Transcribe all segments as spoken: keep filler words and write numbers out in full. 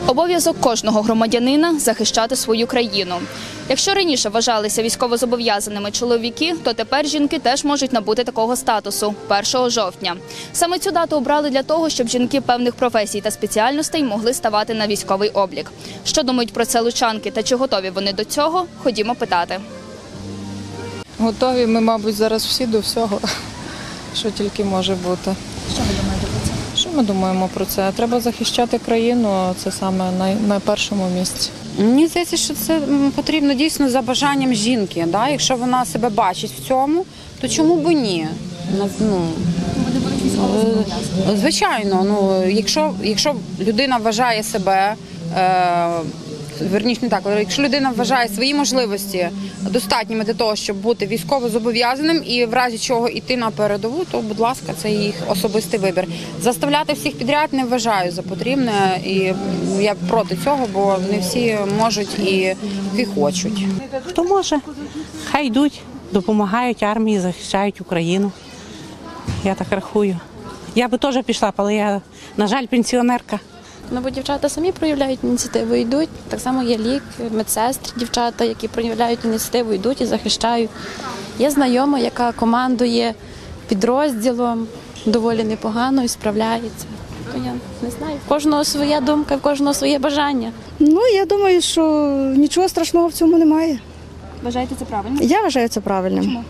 Обов'язок кожного громадянина – захищати свою країну. Якщо раніше вважалися військовозобов'язаними чоловіки, то тепер жінки теж можуть набути такого статусу – першого жовтня. Саме цю дату обрали для того, щоб жінки певних професій та спеціальностей могли ставати на військовий облік. Що думають про це лучанки та чи готові вони до цього – ходімо питати. Готові ми, мабуть, зараз всі до всього, що тільки може бути. Що ви думаєте про це? Що ми думаємо про це? Треба захищати країну, це саме на, на першому місці. Мені здається, що це потрібно дійсно за бажанням жінки. Да? Якщо вона себе бачить в цьому, то чому б ні? Ну, Вони будуть військовозобов'язані. звичайно, ну, якщо, якщо людина вважає себе, е, верніше не так, якщо людина вважає свої можливості достатніми для того, щоб бути військовозобов'язаним і в разі чого йти на передову, то, будь ласка, це їх особистий вибір. Заставляти всіх підряд не вважаю за потрібне, і я проти цього, бо не всі можуть і, і хочуть. Хто може, хай йдуть, допомагають армії, захищають Україну. Я так рахую. Я би теж пішла, але я, на жаль, пенсіонерка. Ну, бо дівчата самі проявляють ініціативу, йдуть. Так само є лік, медсестри, дівчата, які проявляють ініціативу, йдуть і захищають. Є знайома, яка командує підрозділом, доволі непогано і справляється. То я не знаю, в кожного своя думка, в кожного своє бажання. Ну, я думаю, що нічого страшного в цьому немає. Вважаєте це правильно? Я вважаю це правильним. Чому?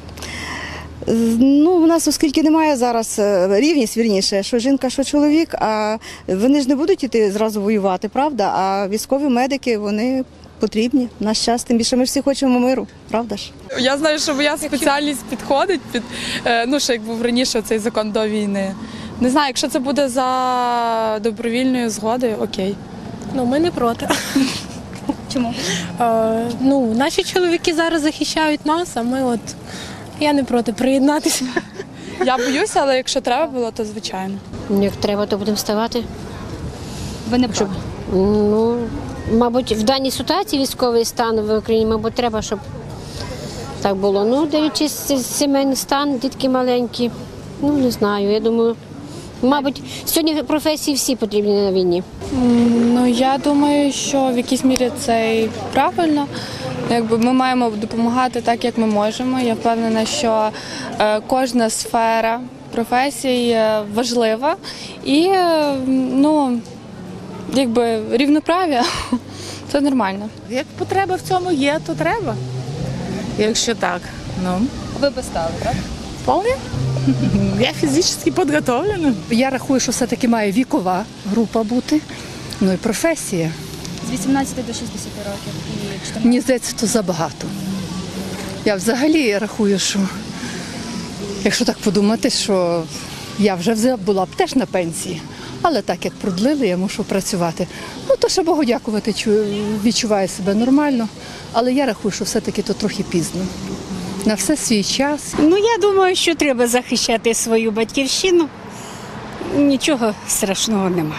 Ну, у нас, оскільки немає зараз рівність, вірніше, що жінка, що чоловік, а вони ж не будуть іти зразу воювати, правда? А військові медики, вони потрібні в наш час, тим більше ми всі хочемо миру, правда ж? Я знаю, що моя спеціальність підходить під, ну, ще як був раніше цей закон до війни. Не знаю, якщо це буде за добровільною згодою, окей. Ну, ми не проти. Чому? Е, ну, наші чоловіки зараз захищають нас, а ми от, я не проти приєднатися. Я боюся, але якщо треба було, то звичайно. Як треба, то будемо ставати. Ви не проти? Ну, мабуть, в даній ситуації військовий стан в Україні, мабуть, треба, щоб так було. Ну, дивлячись сімейний стан, дітки маленькі, ну, не знаю, я думаю, мабуть, сьогодні професії всі потрібні на війні. Ну, я думаю, що в якійсь мірі це і правильно. Якби ми маємо допомагати так, як ми можемо. Я впевнена, що е, кожна сфера професій е, важлива і е, ну, якби рівноправ'я – це нормально. Як потреба в цьому є, то треба. Якщо так, ну. Ви би стали, так? Вполне. Я фізично підготовлена. Я рахую, що все-таки має вікова група бути, ну і професія. З вісімнадцяти до шістдесяти років. І чотирнадцяти. Мені здається, це забагато. Я взагалі рахую, що якщо так подумати, що я вже була б теж на пенсії, але так як продлили, я мушу працювати. Ну, то ще Богу дякувати, відчуваю себе нормально, але я рахую, що все-таки то трохи пізно. На все свій час. Ну, я думаю, що треба захищати свою батьківщину. Нічого страшного нема.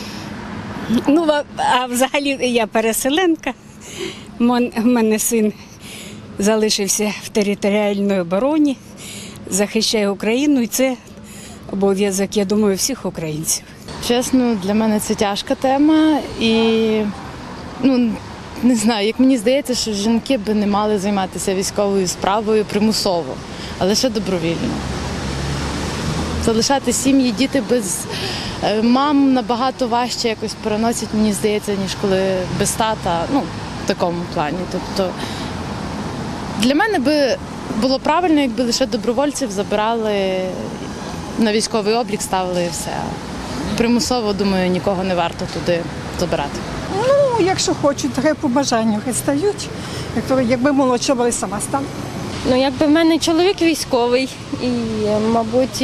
Ну, а, а взагалі я переселенка. У мене син залишився в територіальній обороні, захищає Україну, і це обов'язок, я думаю, всіх українців. Чесно, для мене це тяжка тема і, ну, не знаю, як мені здається, що жінки би не мали займатися військовою справою примусово, а лише добровільно. Залишати сім'ї, діти без мам набагато важче якось переносять, мені здається, ніж коли без тата, ну, в такому плані. Тобто для мене би було правильно, якби лише добровольців забирали на військовий облік, ставили і все. Примусово, думаю, нікого не варто туди забирати. Ну, якщо хочуть, таке по бажанню хай стають. Якби молодша були, сама стала. Ну, якби в мене чоловік військовий і, мабуть,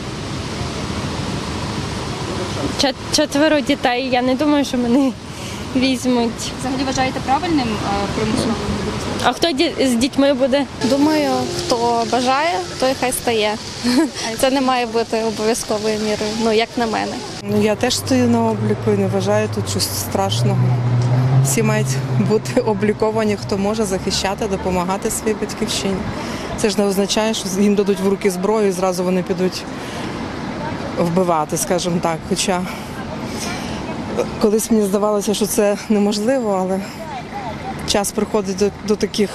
четверо дітей, я не думаю, що мене візьмуть. Взагалі вважаєте правильним примусовим? А хто з дітьми буде? Думаю, хто бажає, той хай стає. Це не має бути обов'язковою мірою, ну, як на мене. Ну, я теж стою на обліку і не вважаю тут щось страшного. Всі мають бути обліковані, хто може захищати, допомагати своїй батьківщині. Це ж не означає, що їм дадуть в руки зброю і зразу вони підуть вбивати, скажімо так. Хоча Колись мені здавалося, що це неможливо, але час приходить до, до таких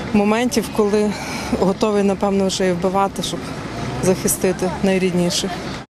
моментів, коли готовий, напевно, вже і вбивати, щоб захистити найрідніших.